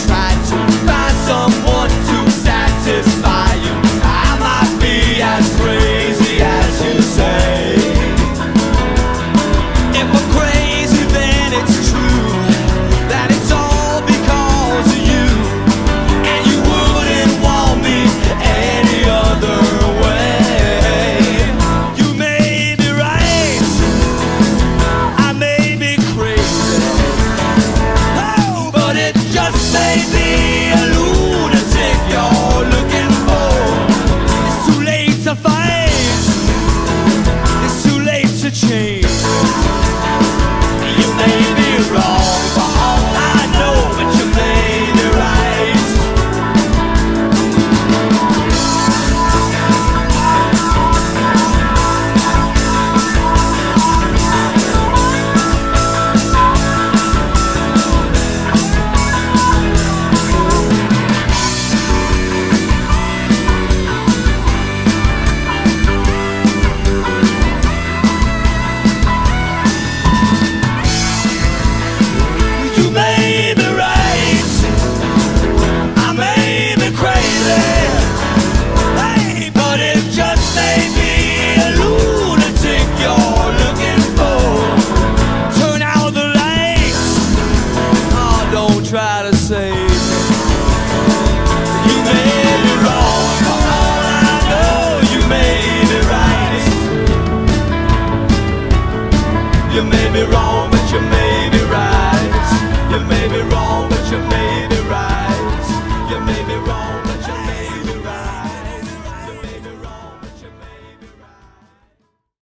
try to find someone to satisfy you. I might be as crazy as you say. If I'm crazy, then it's true that it's all because of you, and you wouldn't want me any other way. You may be right, I may be crazy, oh, but it just may be a lunatic you're looking for. It's too late to fight, it's too late to change. You may be wrong for all I know, but you may be right. You may be right, I may be crazy, hey, but it just may be a lunatic you're looking for. Turn out the lights, oh, don't try to save me. You may be wrong, for all I know, you may be right. You may be wrong, but you may be right. You may be wrong, but you may be right. You may be wrong.